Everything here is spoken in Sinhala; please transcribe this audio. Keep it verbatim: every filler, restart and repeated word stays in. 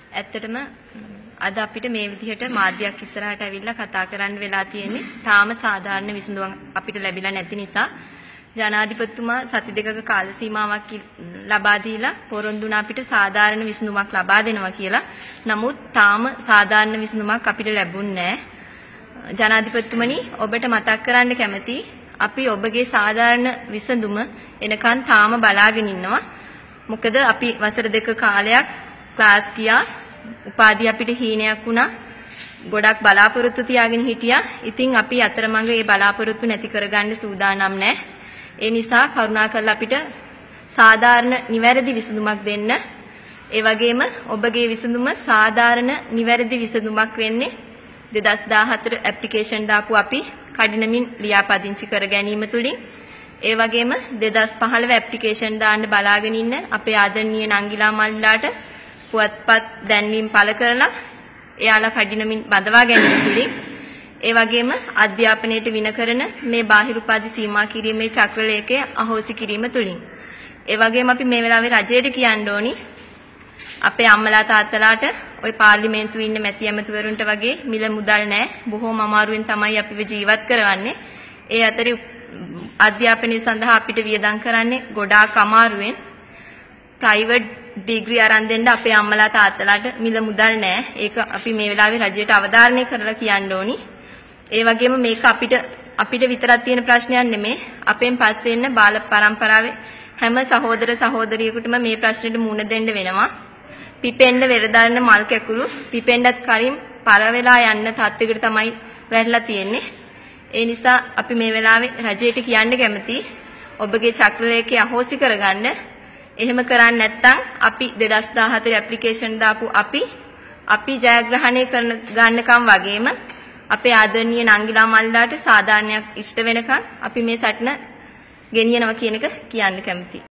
ඇත්තටම අද අපිට මේ විදිහට මාධ්‍යයක් ඉස්සරහට ඇවිල්ලා කතා කරන්න වෙලා තියෙන්නේ තාම සාධාරණ විසඳුමක් අපිට ලැබිලා නැති නිසා ජනාධිපතිතුමා සති දෙකක කාල සීමාවක් ලබා දීලා පොරොන්දු වුණා අපිට සාධාරණ විසඳුමක් ලබා දෙනවා කියලා. නමුත් තාම සාධාරණ විසඳුමක් අපිට ලැබුණේ නැහැ. ජනාධිපතිතුමනි ඔබට මතක් කරන්න කැමතියි අපි ඔබගේ සාධාරණ විසඳුම එනකන් තාම බලාගෙන ඉන්නවා. මොකද අපි වසර දෙක කාලයක් ක්ලාස් ගියා. උපාධිය අපිට හීනයක් වුණා. ගොඩක් බලාපොරොත්තු තියාගෙන හිටියා. ඉතින් අපි අතරමඟ මේ බලාපොරොත්තු නැති කරගන්න සූදානම් නැහැ. ඒ නිසා කරුණාකරලා අපිට සාධාරණ නිවැරදි විසඳුමක් දෙන්න. ඒ වගේම ඔබගේ විසඳුම සාධාරණ නිවැරදි විසඳුමක් වෙන්නේ දෙදහස් දාහතර ඇප්ලිකේෂන් දාපු අපි කඩිනමින් ලියාපදිංචි කර ගැනීම තුලින් ඒ වගේම දෙදහස් පහළොව ඇප්ලිකේෂන් දාන්න බලාගෙන ඉන්න අපේ ආදරණීය නංගිලා මල්ලාට පුවත්පත් දැන්වීම පළ කරලා එයාලා කඩිනමින් බඳවා ගැනීම තුලින් ඒ වගේම අධ්‍යාපනයේට වින කරන මේ බාහිර උපාධි සීමා කිරීමේ චක්‍රලේඛය අහෝසි කිරීම තුලින් ඒ වගේම අපි මේ වෙලාවේ රජයට කියන්න ඕනි අපේ අම්මලා තාත්තලාට ওই පාර්ලිමේන්තුවේ ඉන්න මැති ඇමතිවරුන්ට වගේ මිල මුදල් නැහැ. බොහෝම අමාරුවෙන් තමයි අපිව ජීවත් කරවන්නේ. ඒ අතරේ අධ්‍යාපනය සඳහා අපිට වියදම් කරන්නේ ගොඩාක් අමාරුවෙන්. ප්‍රයිවට් ඩිග්‍රී අරන් දෙන්න අපේ අම්මලා තාත්තලාට මිල මුදල් නැහැ. ඒක අපි මේ වෙලාවේ රජයට අවධාරණය කරලා කියන්න ඕනි. ඒ වගේම මේක අපිට අපිට විතරක් තියෙන ප්‍රශ්නයක් නෙමෙයි. අපෙන් පස්සේ එන්න බාල පරම්පරාවේ හැම සහෝදර සහෝදරියෙකුටම මේ ප්‍රශ්නෙට මුහුණ දෙන්න වෙනවා. පිපෙන්න වෙරදරන මල් කැකුළු පිපෙන්නත් කලින් පර වෙලා යන්න තත්යකට තමයි වැටලා තියෙන්නේ. ඒ නිසා අපි මේ වෙලාවේ රජයට කියන්න කැමතියි ඔබගේ චක්‍රලේඛය අහෝසි කරගන්න. එහෙම කරන්නේ නැත්නම් අපි දෙදහස් දාහතර ඇප්ලිකේෂන් දාපු අපි අපි ජයග්‍රහණය කරන ගන්නකම් වගේම අපේ ආදරණීය නංගිලා මල්ලාට සාධාරණයක් ඉෂ්ට වෙනකම් අපි මේ සටන ගෙනියනවා කියන එක කියන්න කැමතියි.